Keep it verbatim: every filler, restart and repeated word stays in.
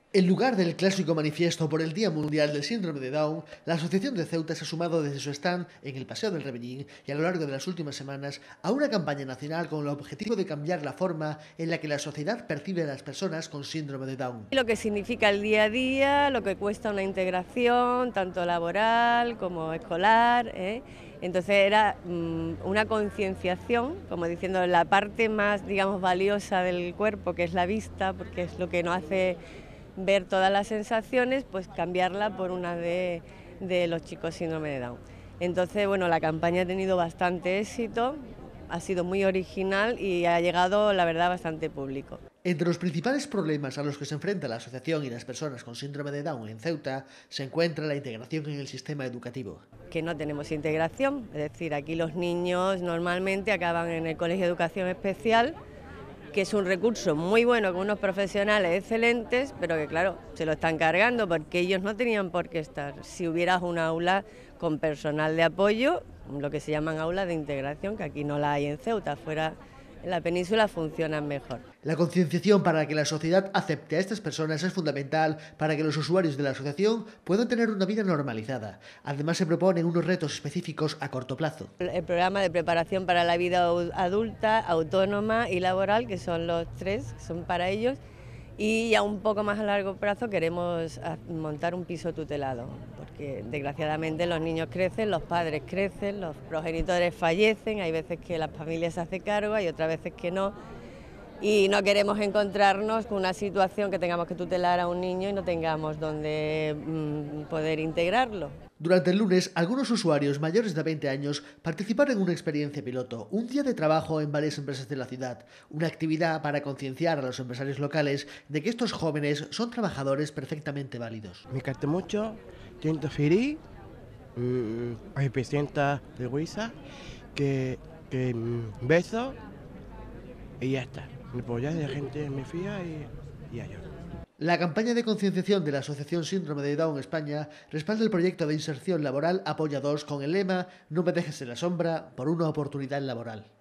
En lugar del clásico manifiesto por el Día Mundial del Síndrome de Down, la Asociación de Ceuta se ha sumado desde su stand en el Paseo del Rebellín y a lo largo de las últimas semanas a una campaña nacional con el objetivo de cambiar la forma en la que la sociedad percibe a las personas con síndrome de Down. Lo que significa el día a día, lo que cuesta una integración, tanto laboral como escolar, ¿eh? Entonces era mmm, una concienciación, como diciendo, la parte más, digamos, valiosa del cuerpo, que es la vista, porque es lo que nos hace ver todas las sensaciones, pues cambiarla por una de, de los chicos síndrome de Down. Entonces, bueno, la campaña ha tenido bastante éxito, ha sido muy original y ha llegado, la verdad, bastante público. Entre los principales problemas a los que se enfrenta la asociación y las personas con síndrome de Down en Ceuta se encuentra la integración en el sistema educativo. Que no tenemos integración, es decir, aquí los niños normalmente acaban en el Colegio de Educación Especial, que es un recurso muy bueno con unos profesionales excelentes, pero que claro, se lo están cargando porque ellos no tenían por qué estar. Si hubieras un aula con personal de apoyo, lo que se llaman aulas de integración, que aquí no la hay en Ceuta, fuera en la península funcionan mejor. La concienciación para que la sociedad acepte a estas personas es fundamental para que los usuarios de la asociación puedan tener una vida normalizada. Además, se proponen unos retos específicos a corto plazo. El programa de preparación para la vida adulta, autónoma y laboral, que son los tres, son para ellos. Y ya un poco más a largo plazo queremos montar un piso tutelado, porque desgraciadamente los niños crecen, los padres crecen, los progenitores fallecen, hay veces que la familia se hace cargo, hay otras veces que no, y no queremos encontrarnos con una situación que tengamos que tutelar a un niño y no tengamos donde mmm, poder integrarlo. Durante el lunes, algunos usuarios mayores de veinte años participaron en una experiencia piloto, un día de trabajo en varias empresas de la ciudad, una actividad para concienciar a los empresarios locales de que estos jóvenes son trabajadores perfectamente válidos. Me encanta mucho, siento feliz, mmm, a mi presidenta de Huiza, que, que mmm, beso y ya está. Me apoyas y la gente me fía y, y ayuda. La campaña de concienciación de la Asociación Síndrome de Down España respalda el proyecto de inserción laboral Apoya dos con el lema "No me dejes en la sombra por una oportunidad laboral".